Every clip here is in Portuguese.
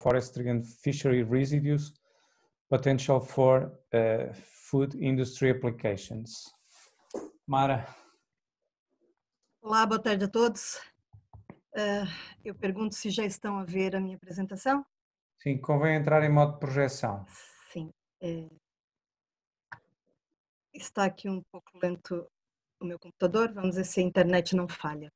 forestry and fishery residues, potential for food industry applications. Mara. Olá, boa tarde a todos. Eu pergunto se já estão a ver a minha apresentação? Sim, convém entrar em modo de projeção. Sim. Está aqui um pouco lento o meu computador, vamos ver se a internet não falha.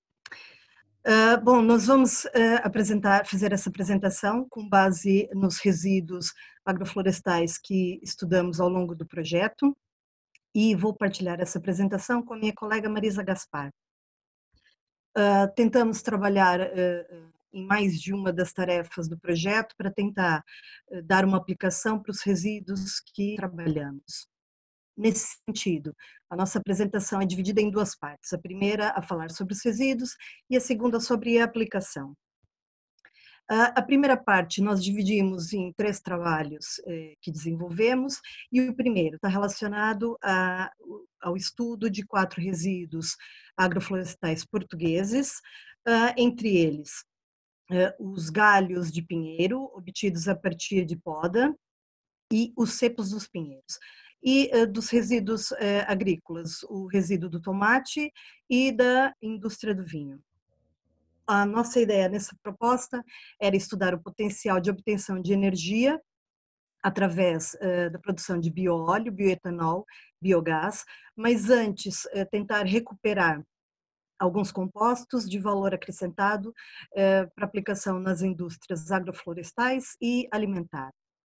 Bom, nós vamos fazer essa apresentação com base nos resíduos agroflorestais que estudamos ao longo do projeto e vou partilhar essa apresentação com a minha colega Marisa Gaspar. Tentamos trabalhar em mais de uma das tarefas do projeto para tentar dar uma aplicação para os resíduos que trabalhamos. Nesse sentido, a nossa apresentação é dividida em duas partes. A primeira a falar sobre os resíduos e a segunda sobre a aplicação. A primeira parte nós dividimos em 3 trabalhos que desenvolvemos, e o primeiro está relacionado ao estudo de 4 resíduos agroflorestais portugueses, entre eles os galhos de pinheiro, obtidos a partir de poda, e os cepos dos pinheiros. E dos resíduos agrícolas, o resíduo do tomate e da indústria do vinho. A nossa ideia nessa proposta era estudar o potencial de obtenção de energia através da produção de bioóleo, bioetanol, biogás, mas antes tentar recuperar alguns compostos de valor acrescentado para aplicação nas indústrias agroflorestais e alimentares.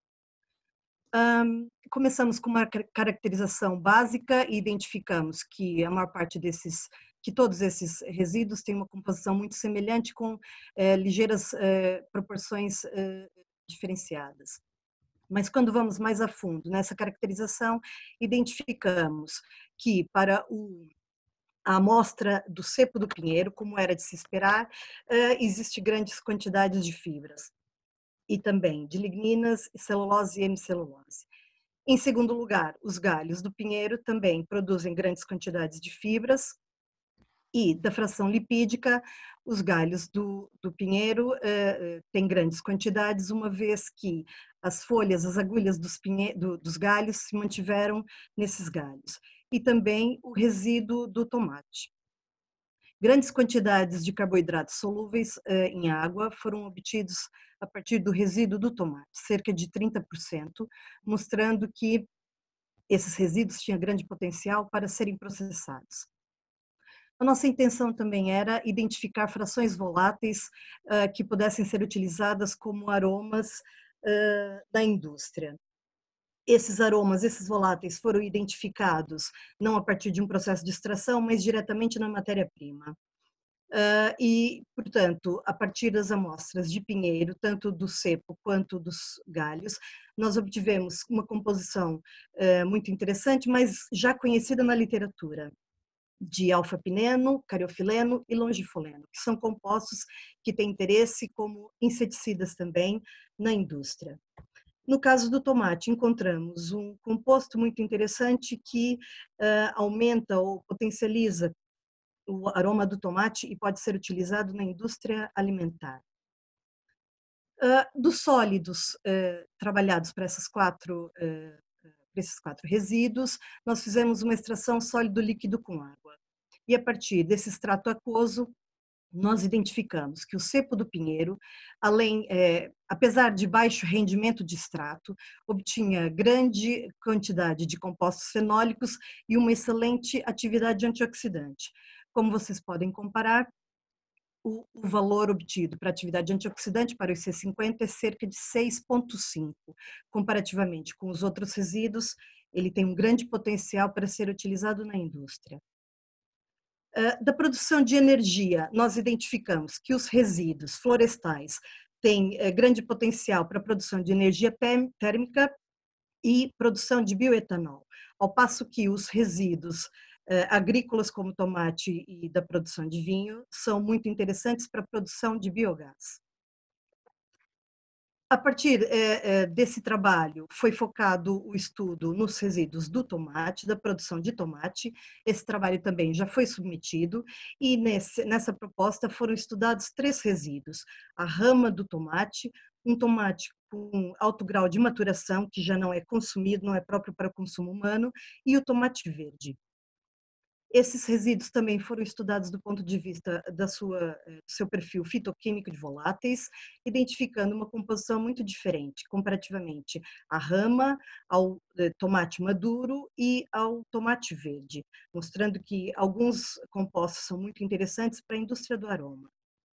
Começamos com uma caracterização básica e identificamos que a maior parte que todos esses resíduos têm uma composição muito semelhante com ligeiras proporções diferenciadas. Mas quando vamos mais a fundo nessa caracterização, identificamos que para a amostra do cepo do pinheiro, como era de se esperar, existe grandes quantidades de fibras e também de ligninas, celulose e hemicelulose. Em segundo lugar, os galhos do pinheiro também produzem grandes quantidades de fibras, e da fração lipídica, os galhos do pinheiro têm grandes quantidades, uma vez que as folhas, as agulhas dos galhos se mantiveram nesses galhos. E também o resíduo do tomate. Grandes quantidades de carboidratos solúveis em água foram obtidos a partir do resíduo do tomate, cerca de 30%, mostrando que esses resíduos tinham grande potencial para serem processados. A nossa intenção também era identificar frações voláteis que pudessem ser utilizadas como aromas da indústria. Esses aromas, esses voláteis foram identificados não a partir de um processo de extração, mas diretamente na matéria-prima. E, portanto, a partir das amostras de pinheiro, tanto do cepo quanto dos galhos, nós obtivemos uma composição muito interessante, mas já conhecida na literatura, de alfa-pineno, cariofileno e longifileno, que são compostos que têm interesse como inseticidas também na indústria. No caso do tomate, encontramos um composto muito interessante que aumenta ou potencializa o aroma do tomate e pode ser utilizado na indústria alimentar. Dos sólidos trabalhados para esses quatro resíduos, nós fizemos uma extração sólido líquido com água. E a partir desse extrato aquoso, nós identificamos que o cepo do pinheiro, apesar de baixo rendimento de extrato, obtinha grande quantidade de compostos fenólicos e uma excelente atividade antioxidante. Como vocês podem comparar, o valor obtido para atividade antioxidante para o IC50 é cerca de 6,5. Comparativamente com os outros resíduos, ele tem um grande potencial para ser utilizado na indústria. Da produção de energia, nós identificamos que os resíduos florestais têm grande potencial para a produção de energia térmica e produção de bioetanol, ao passo que os resíduos agrícolas, como tomate e da produção de vinho, são muito interessantes para a produção de biogás. A partir desse trabalho, foi focado o estudo nos resíduos do tomate, da produção de tomate. Esse trabalho também já foi submetido e nessa proposta foram estudados 3 resíduos: a rama do tomate, um tomate com alto grau de maturação, que já não é consumido, não é próprio para consumo humano, e o tomate verde. Esses resíduos também foram estudados do ponto de vista do seu perfil fitoquímico de voláteis, identificando uma composição muito diferente comparativamente à rama, ao tomate maduro e ao tomate verde, mostrando que alguns compostos são muito interessantes para a indústria do aroma.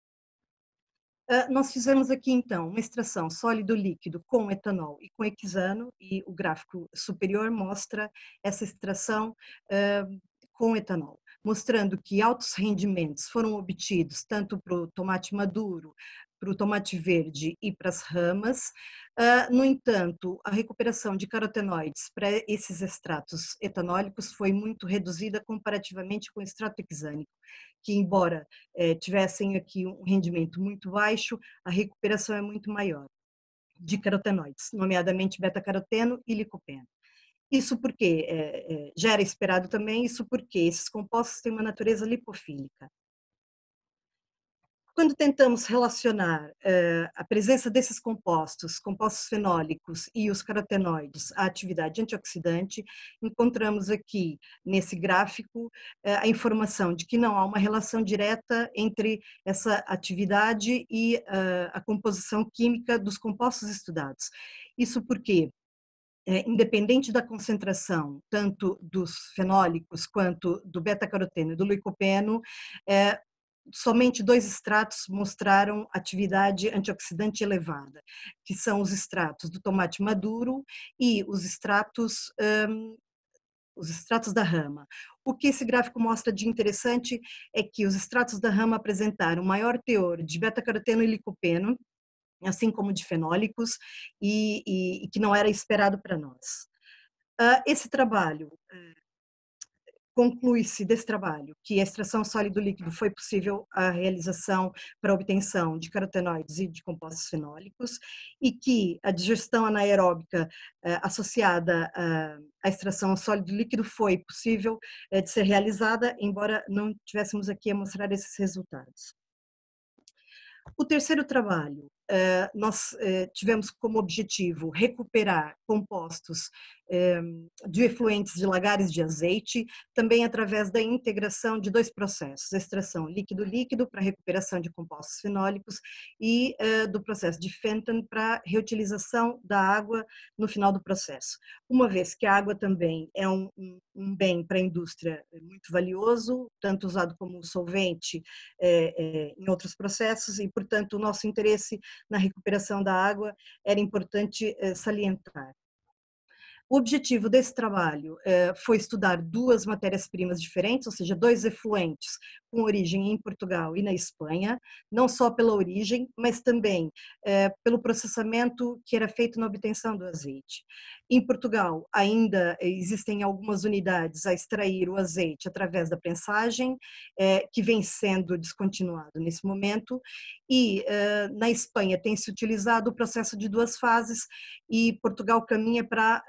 Nós fizemos aqui, então, uma extração sólido-líquido com etanol e com hexano, e o gráfico superior mostra essa extração com etanol, mostrando que altos rendimentos foram obtidos tanto para o tomate maduro, para o tomate verde e para as ramas. No entanto, a recuperação de carotenoides para esses extratos etanólicos foi muito reduzida comparativamente com o extrato hexânico, que embora tivessem aqui um rendimento muito baixo, a recuperação é muito maior de carotenoides, nomeadamente beta-caroteno e licopeno. Isso porque, já era esperado também, isso porque esses compostos têm uma natureza lipofílica. Quando tentamos relacionar a presença desses compostos fenólicos e os carotenoides à atividade antioxidante, encontramos aqui nesse gráfico a informação de que não há uma relação direta entre essa atividade e a composição química dos compostos estudados. Isso porque, independente da concentração tanto dos fenólicos quanto do beta-caroteno e do licopeno, somente 2 extratos mostraram atividade antioxidante elevada, que são os extratos do tomate maduro e os extratos da rama. O que esse gráfico mostra de interessante é que os extratos da rama apresentaram maior teor de beta-caroteno e licopeno, assim como de fenólicos, e que não era esperado para nós. Esse trabalho conclui-se desse trabalho que a extração sólido-líquido foi possível a realização para a obtenção de carotenoides e de compostos fenólicos, e que a digestão anaeróbica associada à extração sólido-líquido foi possível de ser realizada, embora não tivéssemos aqui a mostrar esses resultados. O terceiro trabalho, nós tivemos como objetivo recuperar compostos de efluentes de lagares de azeite, também através da integração de 2 processos, a extração líquido-líquido para recuperação de compostos fenólicos e do processo de Fenton para reutilização da água no final do processo. Uma vez que a água também é um bem para a indústria muito valioso, tanto usado como solvente em outros processos, e, portanto, o nosso interesse na recuperação da água era importante salientar. O objetivo desse trabalho foi estudar 2 matérias-primas diferentes, ou seja, 2 efluentes com origem em Portugal e na Espanha, não só pela origem, mas também pelo processamento que era feito na obtenção do azeite. Em Portugal, ainda existem algumas unidades a extrair o azeite através da prensagem, que vem sendo descontinuado nesse momento, e na Espanha tem-se utilizado o processo de 2 fases, e Portugal caminha para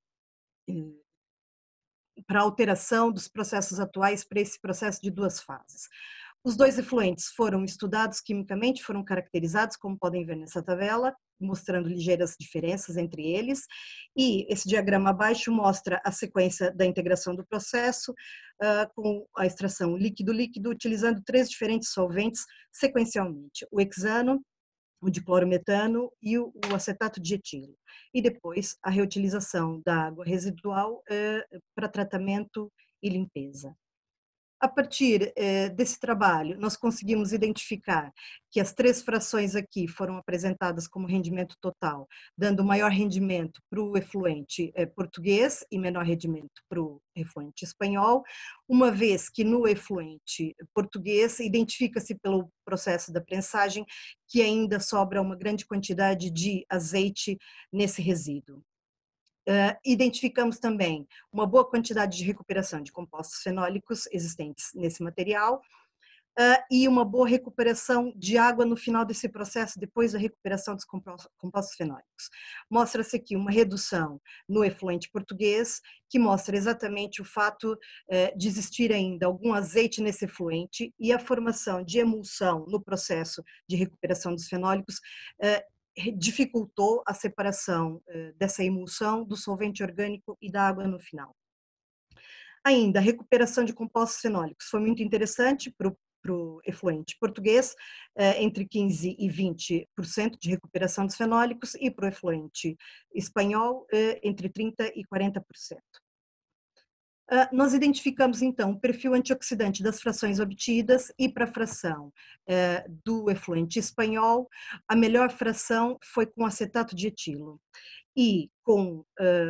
a alteração dos processos atuais para esse processo de 2 fases. Os 2 efluentes foram estudados quimicamente, foram caracterizados, como podem ver nessa tabela, mostrando ligeiras diferenças entre eles, e esse diagrama abaixo mostra a sequência da integração do processo, com a extração líquido-líquido, utilizando 3 diferentes solventes sequencialmente: o hexano, o diclorometano e o acetato de etilo. E depois a reutilização da água residual para tratamento e limpeza. A partir desse trabalho, nós conseguimos identificar que as 3 frações aqui foram apresentadas como rendimento total, dando maior rendimento para o efluente português e menor rendimento para o efluente espanhol, uma vez que no efluente português identifica-se pelo processo da prensagem que ainda sobra uma grande quantidade de azeite nesse resíduo. Identificamos também uma boa quantidade de recuperação de compostos fenólicos existentes nesse material e uma boa recuperação de água no final desse processo, depois da recuperação dos compostos fenólicos. Mostra-se aqui uma redução no efluente português, que mostra exatamente o fato de existir ainda algum azeite nesse efluente, e a formação de emulsão no processo de recuperação dos fenólicos dificultou a separação dessa emulsão do solvente orgânico e da água no final. Ainda, a recuperação de compostos fenólicos foi muito interessante para o efluente português, entre 15% e 20% de recuperação dos fenólicos, e para o efluente espanhol, entre 30% e 40%. Nós identificamos, então, o perfil antioxidante das frações obtidas, e para a fração do efluente espanhol, a melhor fração foi com acetato de etilo, e com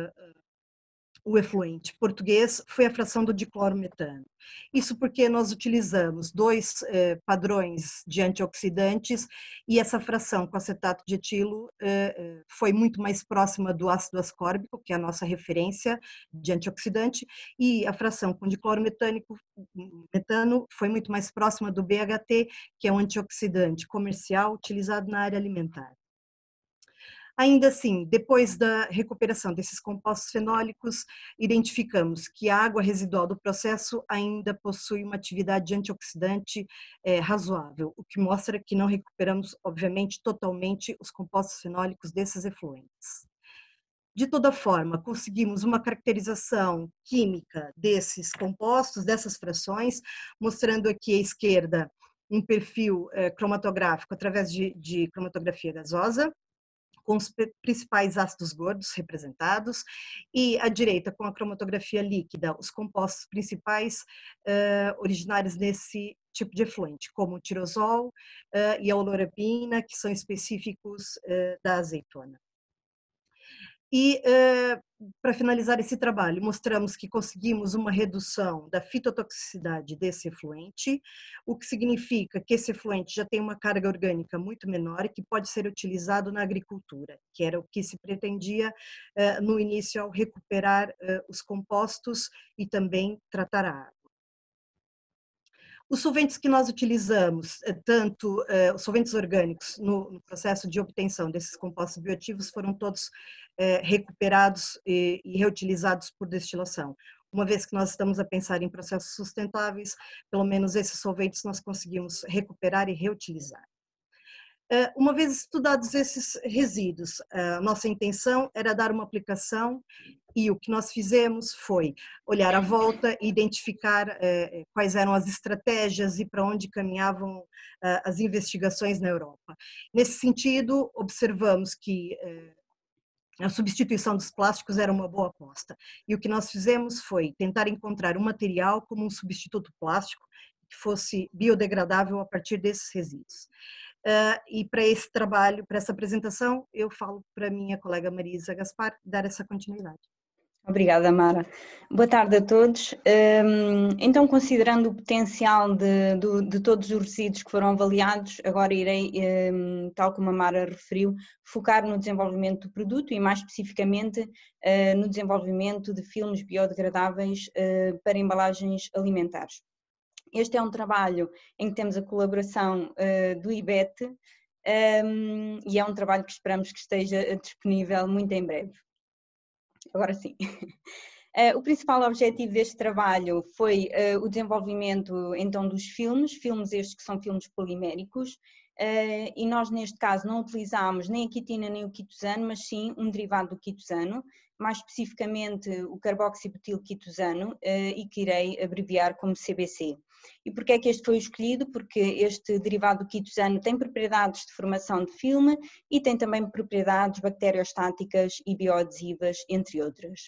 o efluente português foi a fração do diclorometano. Isso porque nós utilizamos dois padrões de antioxidantes, e essa fração com acetato de etilo foi muito mais próxima do ácido ascórbico, que é a nossa referência de antioxidante, e a fração com diclorometano foi muito mais próxima do BHT, que é um antioxidante comercial utilizado na área alimentar. Ainda assim, depois da recuperação desses compostos fenólicos, identificamos que a água residual do processo ainda possui uma atividade antioxidante razoável, o que mostra que não recuperamos, obviamente, totalmente os compostos fenólicos desses efluentes. De toda forma, conseguimos uma caracterização química desses compostos, dessas frações, mostrando aqui à esquerda um perfil cromatográfico através de cromatografia gasosa, com os principais ácidos gordos representados, e à direita, com a cromatografia líquida, os compostos principais originários desse tipo de efluente, como o tirosol e a olorapina, que são específicos da azeitona. E, para finalizar esse trabalho, mostramos que conseguimos uma redução da fitotoxicidade desse efluente, o que significa que esse efluente já tem uma carga orgânica muito menor e que pode ser utilizado na agricultura, que era o que se pretendia no início ao recuperar os compostos e também tratar a água. Os solventes que nós utilizamos, tanto os solventes orgânicos no processo de obtenção desses compostos bioativos, foram todos recuperados e reutilizados por destilação. Uma vez que nós estamos a pensar em processos sustentáveis, pelo menos esses solventes nós conseguimos recuperar e reutilizar. Uma vez estudados esses resíduos, a nossa intenção era dar uma aplicação, e o que nós fizemos foi olhar à volta e identificar quais eram as estratégias e para onde caminhavam as investigações na Europa. Nesse sentido, observamos que a substituição dos plásticos era uma boa aposta, e o que nós fizemos foi tentar encontrar um material como um substituto plástico que fosse biodegradável a partir desses resíduos. E para esse trabalho, para essa apresentação, eu falo para a minha colega Marisa Gaspar dar essa continuidade. Obrigada, Mara. Boa tarde a todos. Então, considerando o potencial de todos os resíduos que foram avaliados, agora irei, tal como a Mara referiu, focar no desenvolvimento do produto e, mais especificamente, no desenvolvimento de filmes biodegradáveis para embalagens alimentares. Este é um trabalho em que temos a colaboração do IBET e é um trabalho que esperamos que esteja disponível muito em breve. Agora sim. O principal objetivo deste trabalho foi o desenvolvimento então dos filmes estes que são filmes poliméricos, e nós neste caso não utilizámos nem a quitina nem o quitosano, mas sim um derivado do quitosano, mais especificamente o carboxibutilquitosano, e que irei abreviar como CBC. E porquê é que este foi escolhido? Porque este derivado do quitosano tem propriedades de formação de filme e tem também propriedades bacteriostáticas e bioadesivas, entre outras.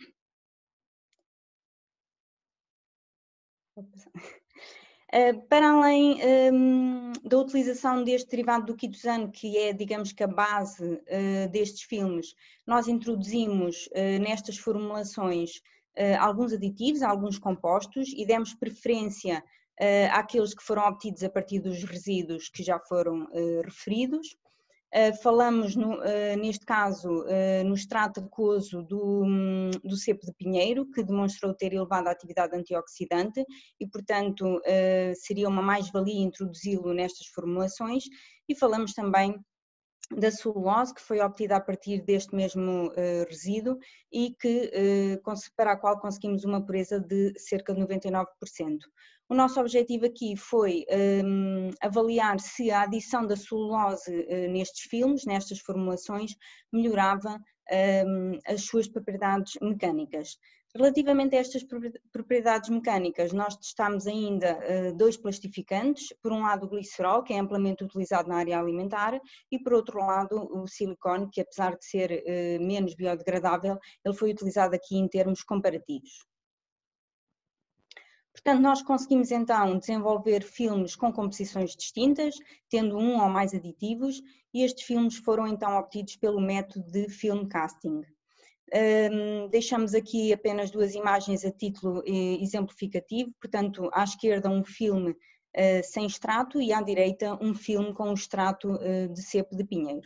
Para além da utilização deste derivado do quitosano, que é, digamos que a base destes filmes, nós introduzimos nestas formulações alguns aditivos, alguns compostos, e demos preferência àqueles que foram obtidos a partir dos resíduos que já foram referidos. Falamos, neste caso, no extrato aquoso do cepo de pinheiro, que demonstrou ter elevada atividade antioxidante e, portanto, seria uma mais-valia introduzi-lo nestas formulações. E falamos também da celulose, que foi obtida a partir deste mesmo resíduo e que, para a qual conseguimos uma pureza de cerca de 99%. O nosso objetivo aqui foi avaliar se a adição da celulose nestes filmes, nestas formulações, melhorava as suas propriedades mecânicas. Relativamente a estas propriedades mecânicas, nós testamos ainda dois plastificantes, por um lado o glicerol, que é amplamente utilizado na área alimentar, e por outro lado o silicone, que apesar de ser menos biodegradável, ele foi utilizado aqui em termos comparativos. Portanto, nós conseguimos então desenvolver filmes com composições distintas, tendo um ou mais aditivos, e estes filmes foram então obtidos pelo método de film casting. Deixamos aqui apenas duas imagens a título exemplificativo, portanto, à esquerda um filme sem extrato e à direita um filme com o extrato de cepo de pinheiro.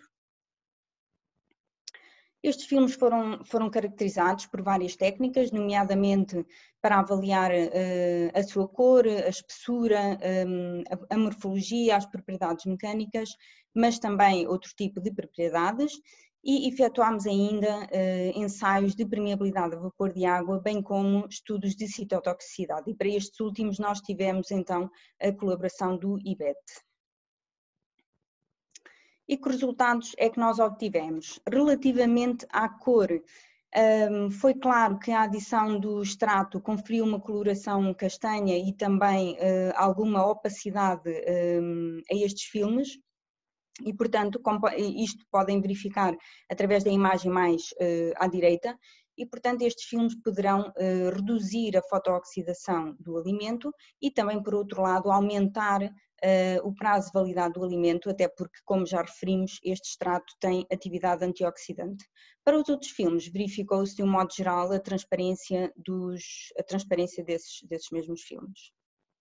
Estes filmes foram caracterizados por várias técnicas, nomeadamente para avaliar a sua cor, a espessura, a morfologia, as propriedades mecânicas, mas também outro tipo de propriedades, e efetuámos ainda ensaios de permeabilidade a vapor de água, bem como estudos de citotoxicidade. E para estes últimos nós tivemos então a colaboração do IBET. E que resultados é que nós obtivemos? Relativamente à cor, foi claro que a adição do extrato conferiu uma coloração castanha e também alguma opacidade a estes filmes, e portanto isto podem verificar através da imagem mais à direita, e portanto estes filmes poderão reduzir a fotooxidação do alimento e também, por outro lado, aumentar o prazo de validade do alimento, até porque, como já referimos, este extrato tem atividade antioxidante. Para os outros filmes, verificou-se de um modo geral a transparência desses mesmos filmes.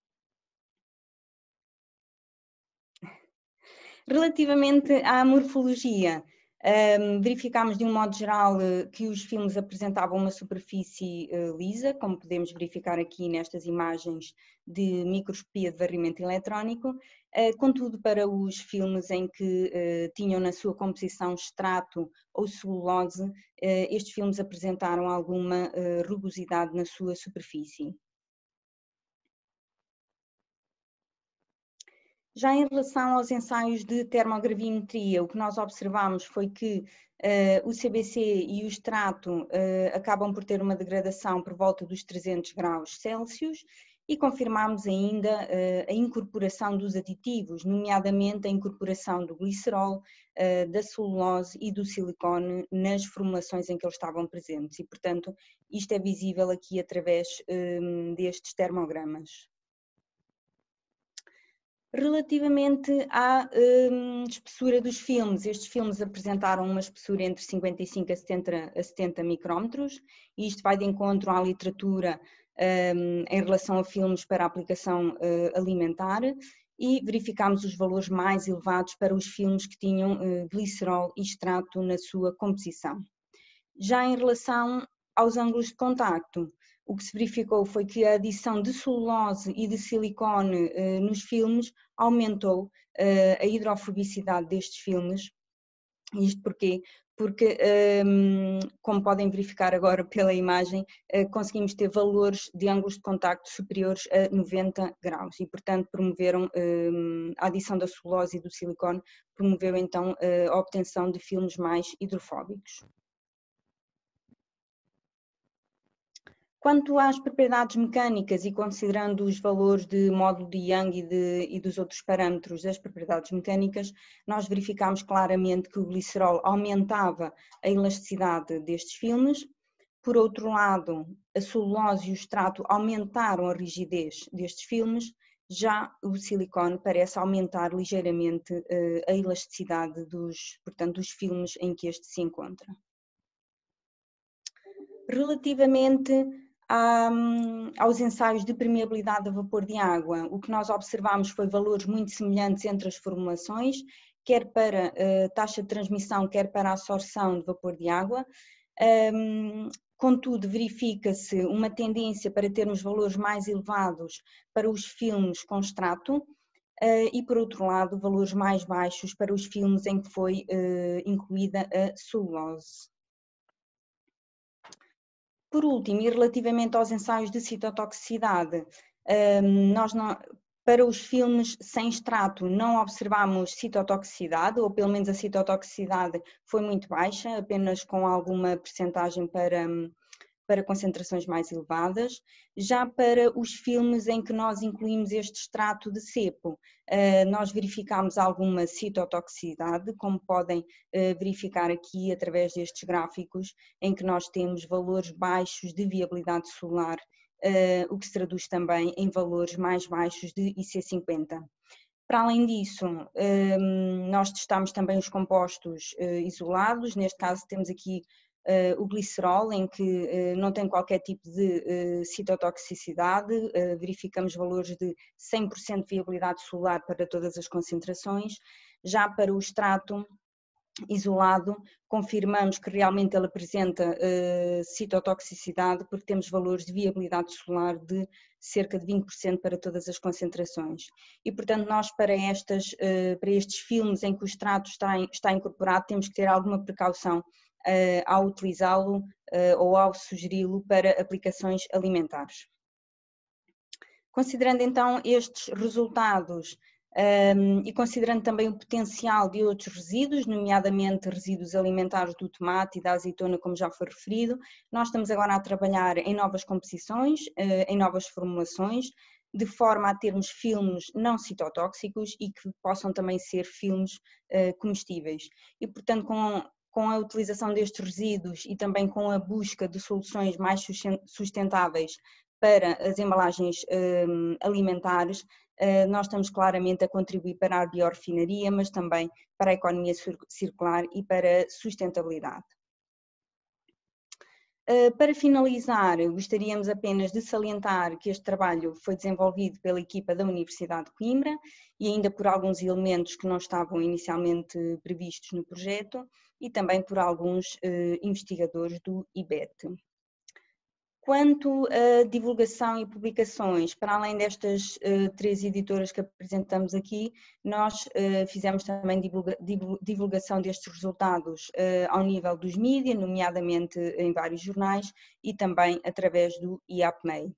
Relativamente à morfologia, verificámos de um modo geral que os filmes apresentavam uma superfície lisa, como podemos verificar aqui nestas imagens de microscopia de varrimento eletrónico, contudo para os filmes em que tinham na sua composição extrato ou celulose, estes filmes apresentaram alguma rugosidade na sua superfície. Já em relação aos ensaios de termogravimetria, o que nós observamos foi que o CBC e o extrato acabam por ter uma degradação por volta dos 300 graus Celsius e confirmámos ainda a incorporação dos aditivos, nomeadamente a incorporação do glicerol, da celulose e do silicone nas formulações em que eles estavam presentes, e portanto isto é visível aqui através destes termogramas. Relativamente à espessura dos filmes, estes filmes apresentaram uma espessura entre 55 a 70 micrómetros, e isto vai de encontro à literatura em relação a filmes para aplicação alimentar, e verificámos os valores mais elevados para os filmes que tinham glicerol e extrato na sua composição. Já em relação aos ângulos de contacto, o que se verificou foi que a adição de celulose e de silicone nos filmes aumentou a hidrofobicidade destes filmes. Isto porquê? Porque, como podem verificar agora pela imagem, conseguimos ter valores de ângulos de contacto superiores a 90 graus e, portanto, promoveram a adição da celulose e do silicone, promoveu então a obtenção de filmes mais hidrofóbicos. Quanto às propriedades mecânicas e considerando os valores de módulo de Young e dos outros parâmetros das propriedades mecânicas, nós verificámos claramente que o glicerol aumentava a elasticidade destes filmes. Por outro lado, a celulose e o extrato aumentaram a rigidez destes filmes, já o silicone parece aumentar ligeiramente a elasticidade dos filmes em que este se encontra. Relativamente aos ensaios de permeabilidade a vapor de água, o que nós observamos foi valores muito semelhantes entre as formulações, quer para taxa de transmissão, quer para a absorção de vapor de água. Contudo, verifica-se uma tendência para termos valores mais elevados para os filmes com extrato e, por outro lado, valores mais baixos para os filmes em que foi incluída a celulose. Por último, e relativamente aos ensaios de citotoxicidade, Para os filmes sem extrato não observamos citotoxicidade, ou pelo menos a citotoxicidade foi muito baixa, apenas com alguma percentagem para concentrações mais elevadas. Já para os filmes em que nós incluímos este extrato de cepo, nós verificamos alguma citotoxicidade, como podem verificar aqui através destes gráficos, em que nós temos valores baixos de viabilidade celular, o que se traduz também em valores mais baixos de IC50. Para além disso, nós testamos também os compostos isolados, neste caso temos aqui o glicerol, em que não tem qualquer tipo de citotoxicidade, verificamos valores de 100% de viabilidade celular para todas as concentrações. Já para o extrato isolado, confirmamos que realmente ele apresenta citotoxicidade, porque temos valores de viabilidade celular de cerca de 20% para todas as concentrações. E, portanto, nós para estes filmes em que o extrato está incorporado, temos que ter alguma precaução ao utilizá-lo ou ao sugeri-lo para aplicações alimentares. Considerando então estes resultados e considerando também o potencial de outros resíduos, nomeadamente resíduos alimentares do tomate e da azeitona, como já foi referido, nós estamos agora a trabalhar em novas composições, em novas formulações, de forma a termos filmes não citotóxicos e que possam também ser filmes comestíveis. E, portanto, com a utilização destes resíduos e também com a busca de soluções mais sustentáveis para as embalagens alimentares, nós estamos claramente a contribuir para a biorefinaria, mas também para a economia circular e para a sustentabilidade. Para finalizar, gostaríamos apenas de salientar que este trabalho foi desenvolvido pela equipa da Universidade de Coimbra e ainda por alguns elementos que não estavam inicialmente previstos no projeto e também por alguns investigadores do IBET. Quanto a divulgação e publicações, para além destas 3 editoras que apresentamos aqui, nós fizemos também divulgação destes resultados ao nível dos mídias, nomeadamente em vários jornais e também através do IAPMEI.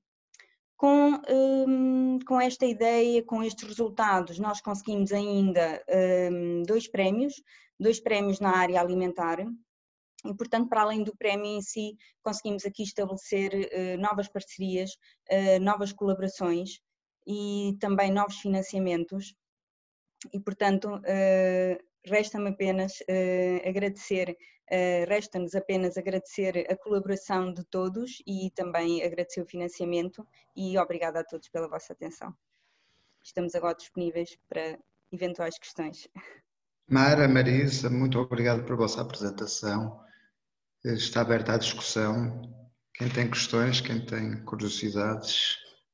Com esta ideia, com estes resultados, nós conseguimos ainda 2 prémios na área alimentar. E, portanto, para além do prémio em si, conseguimos aqui estabelecer novas parcerias, novas colaborações e também novos financiamentos. E, portanto, resta-nos apenas agradecer a colaboração de todos e também agradecer o financiamento e obrigada a todos pela vossa atenção. Estamos agora disponíveis para eventuais questões. Mara, Marisa, muito obrigado pela vossa apresentação. Está aberta à discussão. Quem tem questões, quem tem curiosidades.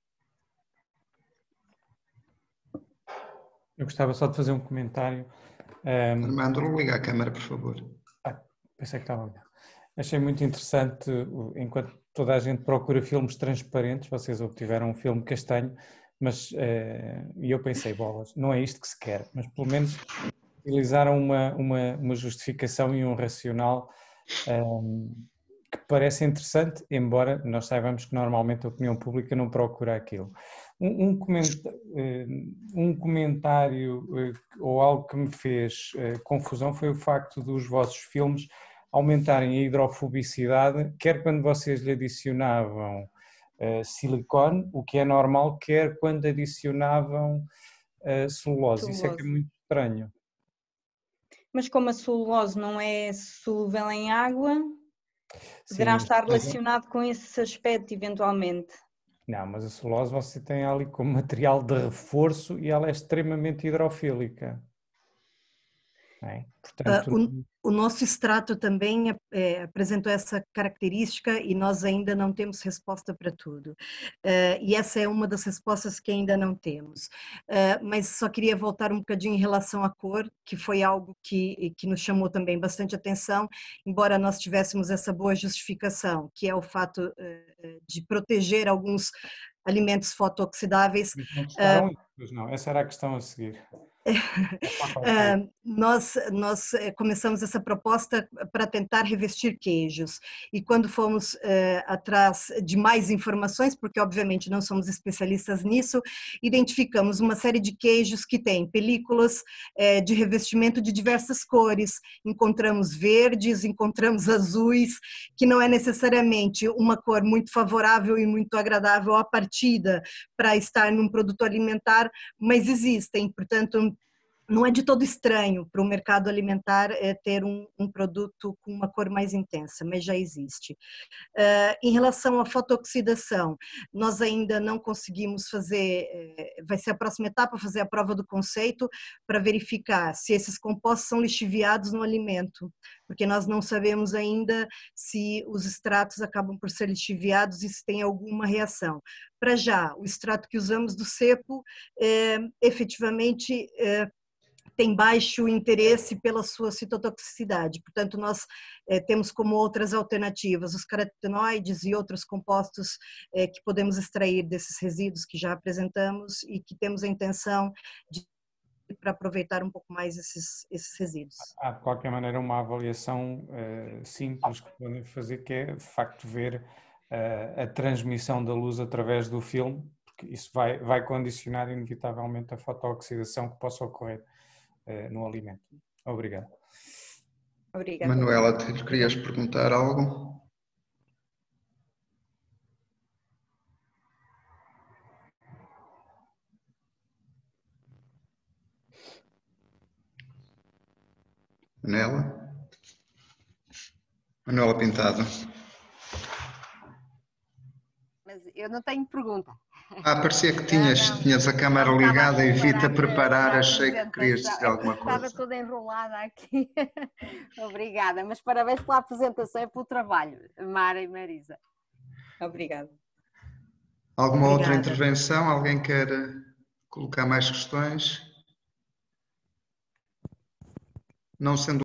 Eu gostava só de fazer um comentário. Armando, liga a câmara, por favor. Pensei que estava bem. Achei muito interessante, enquanto toda a gente procura filmes transparentes, vocês obtiveram um filme castanho, mas e eu pensei, bolas, não é isto que se quer, mas pelo menos utilizaram uma justificação e um racional que parece interessante, embora nós saibamos que normalmente a opinião pública não procura aquilo. Um comentário ou algo que me fez confusão foi o facto dos vossos filmes aumentarem a hidrofobicidade, quer quando vocês lhe adicionavam silicone, o que é normal, quer quando adicionavam celulose. Isso é que é muito estranho. Mas como a celulose não é solúvel em água, poderá estar relacionado com esse aspecto eventualmente. Não, mas a celulose você tem ali como material de reforço e ela é extremamente hidrofílica. Portanto, o nosso extrato também apresentou essa característica e nós ainda não temos resposta para tudo. E essa é uma das respostas que ainda não temos. Mas só queria voltar um bocadinho em relação à cor, que foi algo que nos chamou também bastante atenção, embora nós tivéssemos essa boa justificação, que é o fato de proteger alguns alimentos fotooxidáveis. Não gostaram? Não, essa era a questão a seguir. Nós começamos essa proposta para tentar revestir queijos, e quando fomos atrás de mais informações, porque obviamente não somos especialistas nisso, identificamos uma série de queijos que têm películas de revestimento de diversas cores, encontramos verdes, encontramos azuis, que não é necessariamente uma cor muito favorável e muito agradável à partida para estar num produto alimentar, mas existem, portanto, não é de todo estranho para o mercado alimentar ter um produto com uma cor mais intensa, mas já existe. Em relação à fotooxidação, nós ainda não conseguimos fazer, vai ser a próxima etapa, fazer a prova do conceito para verificar se esses compostos são lixiviados no alimento, porque nós não sabemos ainda se os extratos acabam por ser lixiviados e se tem alguma reação. Para já, o extrato que usamos do cepo, efetivamente, tem baixo interesse pela sua citotoxicidade. Portanto, nós temos como outras alternativas os carotenoides e outros compostos que podemos extrair desses resíduos que já apresentamos e que temos a intenção de para aproveitar um pouco mais esses resíduos. Há, de qualquer maneira, uma avaliação simples que podem fazer, que é, de facto, ver a transmissão da luz através do filme, porque isso vai condicionar, inevitavelmente, a fotooxidação que possa ocorrer no alimento. Obrigado. Obrigada. Manuela, querias perguntar algo? Manuela Pintado. Mas eu não tenho pergunta. Parecia que tinhas a câmara ligada e vi-te a preparar, achei que querias dizer alguma coisa. Estava toda enrolada aqui. Obrigada, mas parabéns pela apresentação e pelo trabalho, Mara e Marisa. Obrigada. Alguma outra intervenção? Alguém quer colocar mais questões? Não sendo